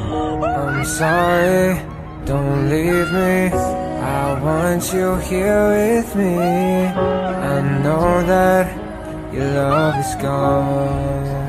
I'm sorry, don't leave me. I want you here with me. I know that your love is gone.